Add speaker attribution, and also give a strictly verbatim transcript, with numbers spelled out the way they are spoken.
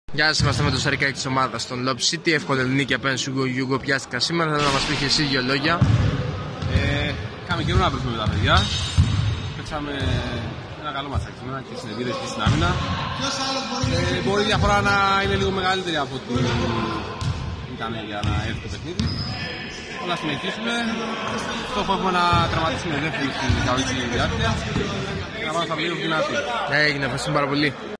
Speaker 1: Γεια σας, είμαστε με το Σαρικάκι της ομάδας των Lob City. Εύκολη νίκη απέναντι σου Γιούγκο πιάστηκα σήμερα. Θέλω να μας πεις εσύ δύο λόγια.
Speaker 2: Ε, Είχαμε καιρό να παίξουμε με τα παιδιά. Παίξαμε ένα καλό ματσάκι σήμερα και στην επίδεση και στην άμυνα. Ε, μπορεί η διαφορά να είναι λίγο μεγαλύτερη από ό,τι ήταν για να έρθει το παιχνίδι. Όλα συνεχίσουμε. Στόχο έχουμε να τερματίσουμε δεύτερη στην καλή διάρκεια και να πάμε στα πλήρω δυνατή.
Speaker 1: Έγινε, ευχαριστούμε πάρα πολύ.